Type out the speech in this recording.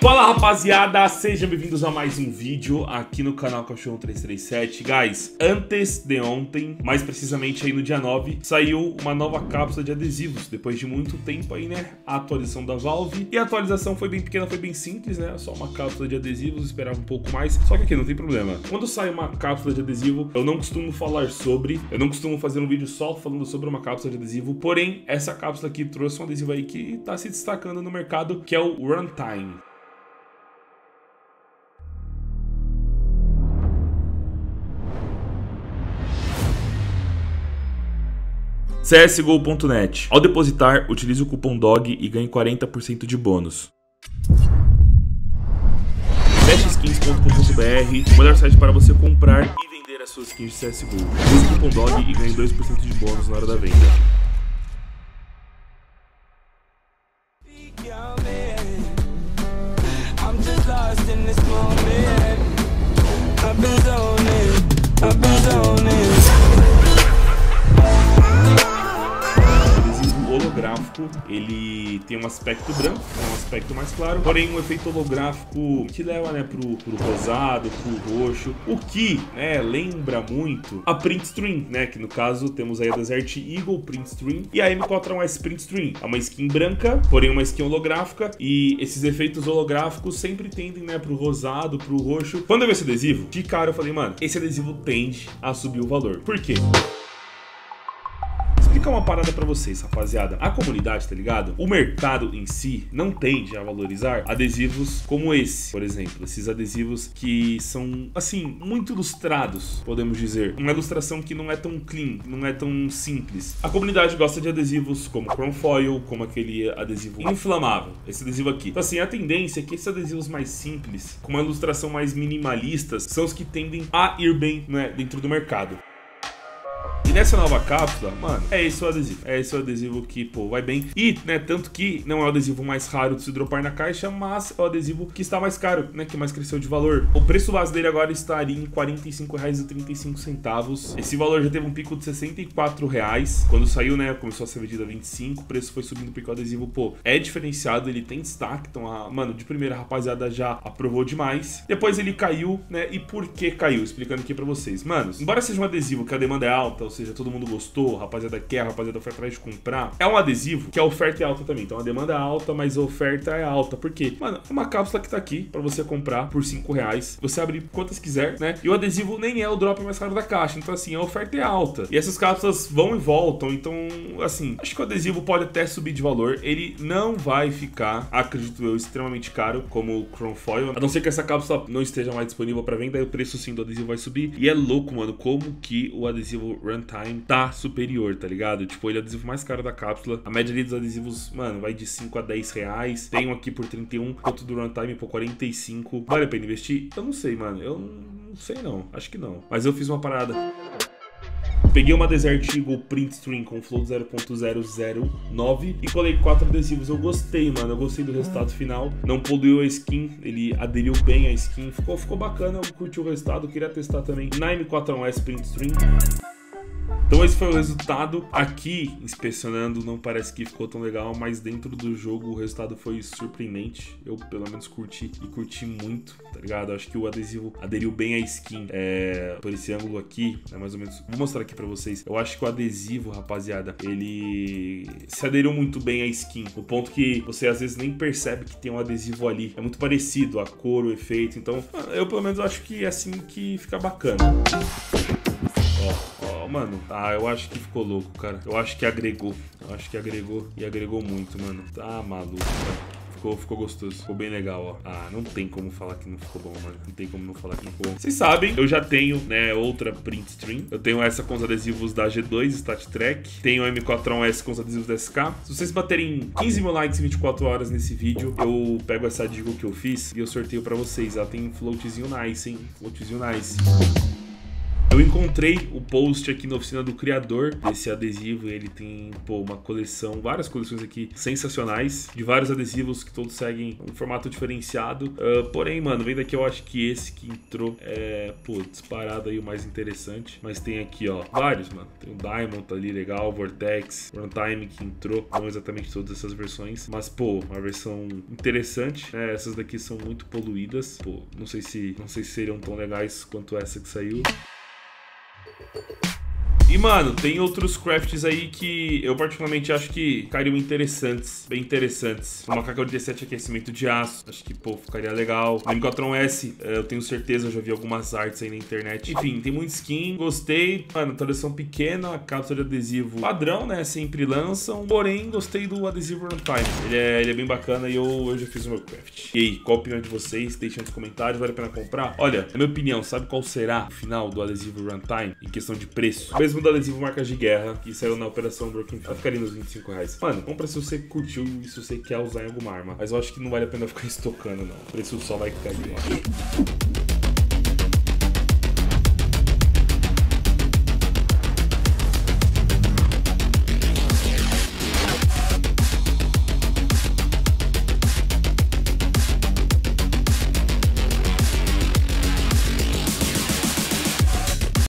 Fala rapaziada, sejam bem-vindos a mais um vídeo aqui no canal Cachorro 337. Guys, antes de ontem, mais precisamente aí no dia 9, saiu uma nova cápsula de adesivos. Depois de muito tempo aí, né, a atualização da Valve. E a atualização foi bem pequena, foi bem simples, né, só uma cápsula de adesivos, esperava um pouco mais. Só que aqui não tem problema. Quando sai uma cápsula de adesivo, eu não costumo falar sobre, eu não costumo fazer um vídeo só falando sobre uma cápsula de adesivo. Porém, essa cápsula aqui trouxe um adesivo aí que tá se destacando no mercado, que é o Runtime. CSGO.net. Ao depositar, utilize o cupom DOG e ganhe 40% de bônus. Bestskins.com.br, o melhor site para você comprar e vender as suas skins de CSGO. Use o cupom DOG e ganhe 2% de bônus na hora da venda. Holográfico, ele tem um aspecto branco, um aspecto mais claro, porém um efeito holográfico que leva, né, pro rosado, pro roxo, o que, né, lembra muito a Print Stream, né, que no caso temos aí a Desert Eagle Print Stream e a M4A1S Print Stream. É uma skin branca, porém uma skin holográfica, e esses efeitos holográficos sempre tendem, né, pro rosado, pro roxo. Quando eu vi esse adesivo, de cara eu falei, mano, esse adesivo tende a subir o valor. Por quê? Vou explicar uma parada pra vocês, rapaziada. A comunidade, tá ligado? O mercado em si não tende a valorizar adesivos como esse, por exemplo. Esses adesivos que são, assim, muito ilustrados, podemos dizer. Uma ilustração que não é tão clean, não é tão simples. A comunidade gosta de adesivos como Chrome Foil, como aquele adesivo inflamável. Esse adesivo aqui. Então, assim, a tendência é que esses adesivos mais simples, com uma ilustração mais minimalistas, são os que tendem a ir bem, né, dentro do mercado. E nessa nova cápsula, mano, é esse o adesivo. É esse o adesivo que, pô, vai bem. E, né, tanto que não é o adesivo mais raro de se dropar na caixa, mas é o adesivo que está mais caro, né, que mais cresceu de valor. O preço base dele agora estaria em R$ 45,35. Esse valor já teve um pico de R$ 64. Quando saiu, né, começou a ser vendido a 25, o preço foi subindo porque o adesivo, pô, é diferenciado, ele tem destaque. Então, mano, de primeira, a rapaziada já aprovou demais. Depois ele caiu, né, e por que caiu? Explicando aqui pra vocês. Mano, embora seja um adesivo que a demanda é alta, ou seja, todo mundo gostou, a rapaziada quer, a rapaziada foi atrás de comprar, é um adesivo que a oferta é alta também. Então a demanda é alta, mas a oferta é alta. Por quê? Mano, é uma cápsula que tá aqui pra você comprar por R$ 5. Você abre quantas quiser, né? E o adesivo nem é o drop mais caro da caixa. Então, assim, a oferta é alta. E essas cápsulas vão e voltam. Então, assim, acho que o adesivo pode até subir de valor. Ele não vai ficar, acredito eu, extremamente caro, como o Chrome Foil. A não ser que essa cápsula não esteja mais disponível pra venda, aí o preço sim do adesivo vai subir. E é louco, mano, como que o adesivo Runtime tá superior, tá ligado? Tipo, ele é o adesivo mais caro da cápsula. A média ali dos adesivos, mano, vai de 5 a 10 reais. Tem um aqui por 31, outro do Runtime por 45. Vale a pena investir? Eu não sei, mano. Eu não sei não. Acho que não. Mas eu fiz uma parada. Peguei uma Desert Eagle Print Stream com flow 0.009 e colei 4 adesivos. Eu gostei, mano. Eu gostei do resultado final. Não poluiu a skin. Ele aderiu bem à skin. Ficou bacana. Eu curti o resultado. Queria testar também na M4A1S Print Stream. Então esse foi o resultado. Aqui, inspecionando, não parece que ficou tão legal, mas dentro do jogo o resultado foi surpreendente. Eu, pelo menos, curti e curti muito, tá ligado? Acho que o adesivo aderiu bem à skin. Por esse ângulo aqui, é mais ou menos... Vou mostrar aqui pra vocês. Eu acho que o adesivo, rapaziada, ele se aderiu muito bem à skin. No ponto que você, às vezes, nem percebe que tem um adesivo ali. É muito parecido, a cor, o efeito. Então, eu, pelo menos, acho que é assim que fica bacana. Mano, eu acho que ficou louco, cara. Eu acho que agregou. Eu acho que agregou e agregou muito, mano. Tá maluco, cara. Ficou gostoso, ficou bem legal, ó. Não tem como falar que não ficou bom, mano. Não tem como não falar que não ficou bom. Vocês sabem, eu já tenho, né, outra Print Stream. Eu tenho essa com os adesivos da G2, Stat Trek. Tenho a M4A1S com os adesivos da SK. Se vocês baterem 15 mil likes em 24 horas nesse vídeo, eu pego essa dica que eu fiz e eu sorteio pra vocês. Ela tem um floatzinho nice, hein? Floatzinho nice. Eu encontrei o post aqui na oficina do criador desse adesivo. Ele tem, pô, uma coleção, várias coleções aqui sensacionais, de vários adesivos que todos seguem um formato diferenciado. Porém, mano, vendo aqui, eu acho que esse que entrou é, pô, disparado aí o mais interessante. Mas tem aqui, ó, vários, mano. Tem o Diamond, tá ali, legal, Vortex, Runtime que entrou, não exatamente todas essas versões, mas, pô, uma versão interessante, né? Essas daqui são muito poluídas, pô, não sei se seriam tão legais quanto essa que saiu. E, mano, tem outros crafts aí que eu particularmente acho que ficariam interessantes, bem interessantes. O Macaco 87 aquecimento de aço, acho que, pô, ficaria legal. O Mcotron S, eu tenho certeza, eu já vi algumas artes aí na internet. Enfim, tem muita skin, gostei. Mano, tradução pequena, cápsula de adesivo padrão, né, sempre lançam. Porém, gostei do adesivo Runtime. Ele é bem bacana e eu já fiz o meu craft. E aí, qual a opinião de vocês? Deixem nos comentários, vale a pena comprar? Olha, na minha opinião, sabe qual será o final do adesivo Runtime em questão de preço? Mesmo do adesivo Marcas de Guerra, que saiu na Operação Broken Field, vai ficar ali nos R$25. Mano, compra se você curtiu e se você quer usar em alguma arma. Mas eu acho que não vale a pena ficar estocando, não. O preço só vai cair, eu acho.